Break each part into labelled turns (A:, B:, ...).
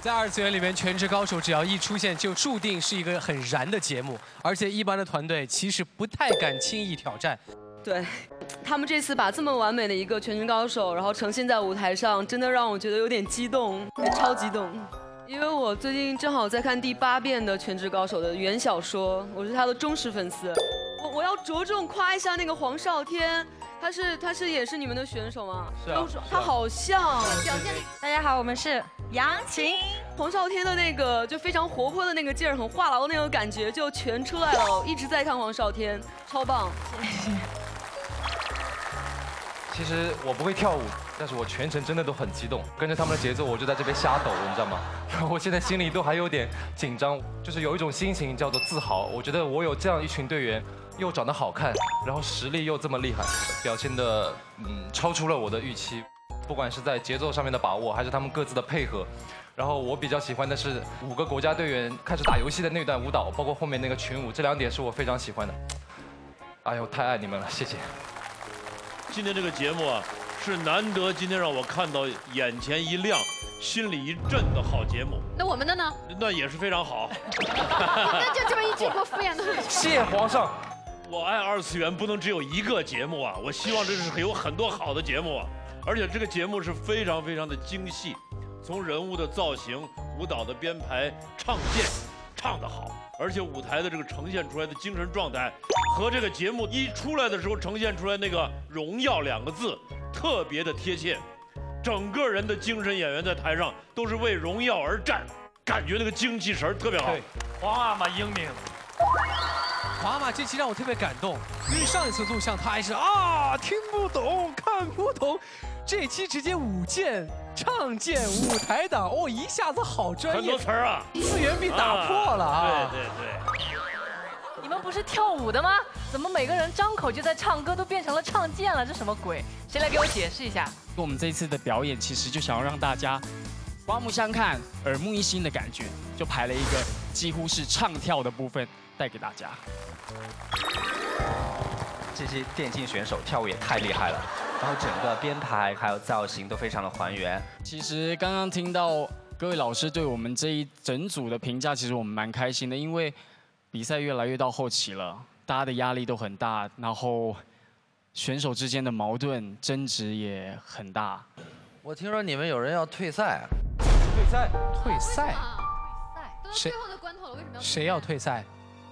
A: 在二次元里面，《全职高手》只要一出现，就注定是一个很燃的节目，而且一般的团队其实不太敢轻易挑战。
B: 对，他们这次把这么完美的一个《全职高手》，然后呈现在舞台上，真的让我觉得有点激动，超激动。因为我最近正好在看第8遍的《全职高手》的原小说，我是他的忠实粉丝。我要着重夸一下那个黄少天。 他是也是你们的选手吗？
C: 是啊，
B: 他好像。
D: 大家好，我们是杨琴。
B: 黄少天的那个就非常活泼的那个劲儿，很话痨的那个感觉就全出来了。一直在看黄少天，超棒。谢谢。
C: 其实我不会跳舞，但是我全程真的都很激动，跟着他们的节奏，我就在这边瞎抖，你知道吗？然后我现在心里都还有点紧张，就是有一种心情叫做自豪。我觉得我有这样一群队员。 又长得好看，然后实力又这么厉害，表现的超出了我的预期，不管是在节奏上面的把握，还是他们各自的配合。然后我比较喜欢的是5个国家队员开始打游戏的那段舞蹈，包括后面那个群舞，这2点是我非常喜欢的。哎呦，太爱你们了，谢谢。
E: 今天这个节目啊，是难得今天让我看到眼前一亮。 心里一震的好节目，
D: 那我们的呢？
E: 那也是非常好。
D: 那就这么一句给我敷衍的。
C: 谢皇上，
E: 我爱二次元不能只有一个节目啊！我希望这是有很多好的节目啊，而且这个节目是非常非常的精细，从人物的造型、舞蹈的编排、唱剑，唱得好，而且舞台的这个呈现出来的精神状态和这个节目一出来的时候呈现出来那个“荣耀”2个字特别的贴切。 整个人的精神演员在台上都是为荣耀而战，感觉那个精气神特别好。
C: 对，
F: 皇阿玛英明。
A: 皇阿玛这期让我特别感动，因为上一次录像他还是啊听不懂看不懂，这期直接舞剑、唱剑、舞台党，哦一下子好专业，
E: 很多词儿啊，
A: 次元壁打破了啊！
E: 对对对。
D: 你们不是跳舞的吗？怎么每个人张口就在唱歌，都变成了唱剑了？这什么鬼？谁来给我解释一下？
G: 我们这一次的表演，其实就想要让大家刮目相看、耳目一新的感觉，就排了一个几乎是唱跳的部分带给大家。
H: 这些电竞选手跳舞也太厉害了，然后整个编排还有造型都非常的还原。
G: 其实刚刚听到各位老师对我们这一整组的评价，其实我们蛮开心的，因为。 比赛越来越到后期了，大家的压力都很大，然后选手之间的矛盾争执也很大。
I: 我听说你们有人要退赛，
C: 退赛？
A: 退赛？
D: 都是最后的关头了，为什么要？
A: 谁要退赛？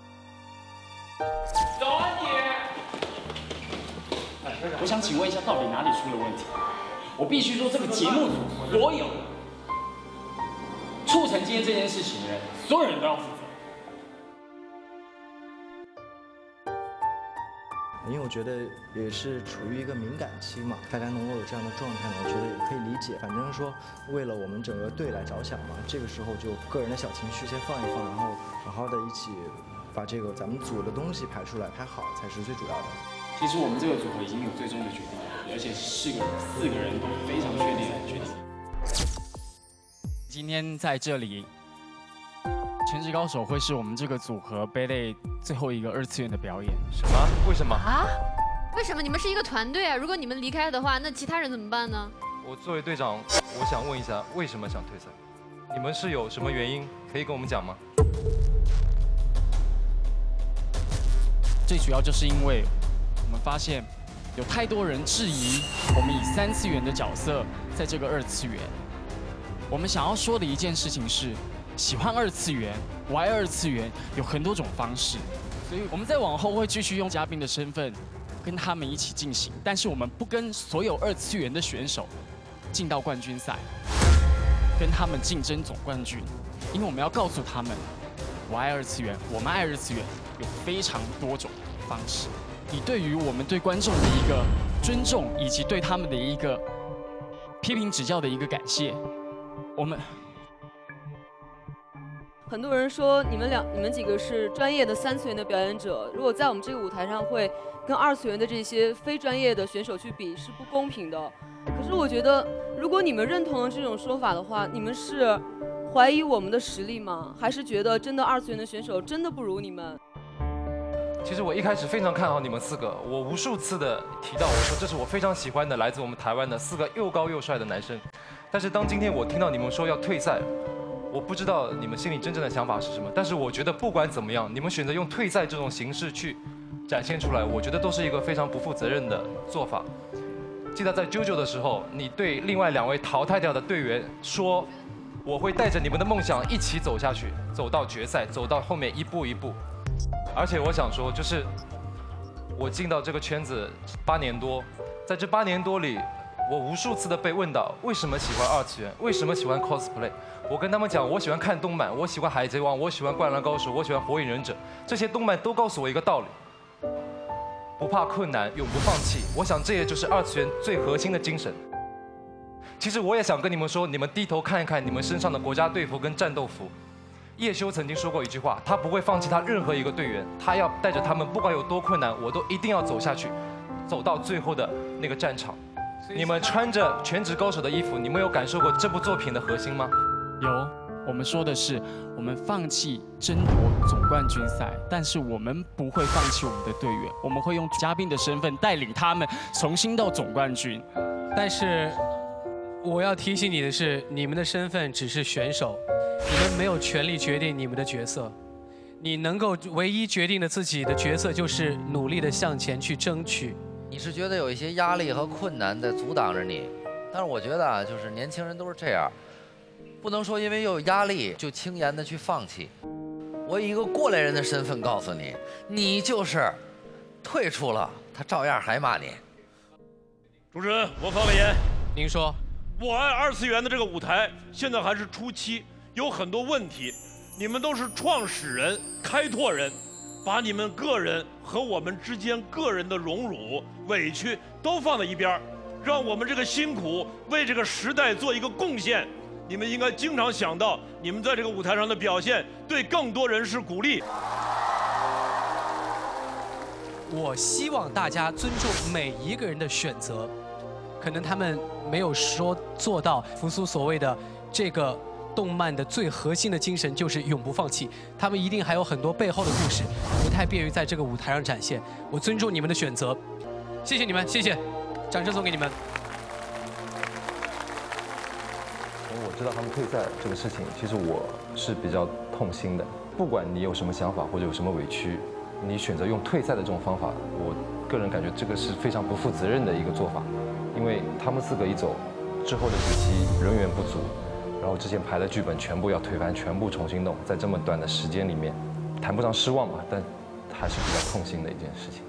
G: 早安姐。我想请问一下，到底哪里出了问题？我必须说，这个节目组所有促成今天这件事情的人，所有人都要负责。
J: 因为我觉得也是处于一个敏感期嘛，大家能够有这样的状态呢，我觉得也可以理解。反正说为了我们整个队来着想嘛，这个时候就个人的小情绪先放一放，然后好好的一起把这个咱们组的东西排出来，排好才是最主要的。
G: 其实我们这个组合已经有最终的决定了，而且4个人都非常确定的决定。今天在这里。 全职高手会是我们这个组合 Ballet 最后一个2次元的表演。
C: 什么？为什么？
D: 啊？为什么你们是一个团队啊？如果你们离开的话，那其他人怎么办呢？
C: 我作为队长，我想问一下，为什么想退赛？你们是有什么原因可以跟我们讲吗？
G: 最主要就是因为我们发现有太多人质疑我们以3次元的角色在这个2次元。我们想要说的一件事情是。 喜欢2次元，玩2次元有很多种方式，所以我们在往后会继续用嘉宾的身份跟他们一起进行，但是我们不跟所有2次元的选手进到冠军赛，跟他们竞争总冠军，因为我们要告诉他们，我爱2次元，我们爱2次元有非常多种方式，以对于我们对观众的一个尊重，以及对他们的一个批评指教的一个感谢，我们。
B: 很多人说你们几个是专业的3次元的表演者，如果在我们这个舞台上会跟2次元的这些非专业的选手去比，是不公平的。可是我觉得，如果你们认同了这种说法的话，你们是怀疑我们的实力吗？还是觉得真的2次元的选手真的不如你们？
C: 其实我一开始非常看好你们4个，我无数次的提到，我说这是我非常喜欢的来自我们台湾的4个又高又帅的男生。但是当今天我听到你们说要退赛， 我不知道你们心里真正的想法是什么，但是我觉得不管怎么样，你们选择用退赛这种形式去展现出来，我觉得都是一个非常不负责任的做法。记得在JoJo的时候，你对另外2位淘汰掉的队员说，我会带着你们的梦想一起走下去，走到决赛，走到后面一步一步。而且我想说，就是我进到这个圈子8年多，在这8年多里，我无数次的被问到为什么喜欢2次元，为什么喜欢 cosplay。我跟他们讲，我喜欢看动漫，我喜欢海贼王，我喜欢灌篮高手，我喜欢火影忍者，这些动漫都告诉我一个道理：不怕困难，永不放弃。我想这也就是2次元最核心的精神。其实我也想跟你们说，你们低头看一看你们身上的国家队服跟战斗服。叶修曾经说过一句话，他不会放弃他任何一个队员，他要带着他们，不管有多困难，我都一定要走下去，走到最后的那个战场。你们穿着全职高手的衣服，你们有感受过这部作品的核心吗？
G: 有，我们说的是，我们放弃争夺总冠军赛，但是我们不会放弃我们的队员，我们会用嘉宾的身份带领他们重新到总冠军。
A: 但是我要提醒你的是，你们的身份只是选手，你们没有权利决定你们的角色。你能够唯一决定的自己的角色，就是努力的向前去争取。
I: 你是觉得有一些压力和困难在阻挡着你，但是我觉得啊，就是年轻人都是这样，不能说因为有压力就轻言的去放弃。我以一个过来人的身份告诉你，你就是退出了，他照样还骂你。
E: 主持人，我发个言。
A: 您说。
E: 我爱2次元的这个舞台现在还是初期，有很多问题。你们都是创始人、开拓人，把你们个人和我们之间个人的荣辱、委屈都放在一边，让我们这个辛苦为这个时代做一个贡献。你们应该经常想到，你们在这个舞台上的表现对更多人是鼓励。
A: 我希望大家尊重每一个人的选择，可能他们没有说做到扶苏所谓的这个动漫的最核心的精神就是永不放弃，他们一定还有很多背后的故事，不太便于在这个舞台上展现。我尊重你们的选择，谢谢你们，谢谢，掌声送给你们。
F: 我知道他们退赛这个事情，其实我是比较痛心的。不管你有什么想法或者有什么委屈，你选择用退赛的这种方法，我个人感觉这个是非常不负责任的一个做法。因为他们4个一走之后的几期人员不足，然后之前排的剧本全部要推翻，全部重新弄，在这么短的时间里面，谈不上失望吧，但还是比较痛心的一件事情。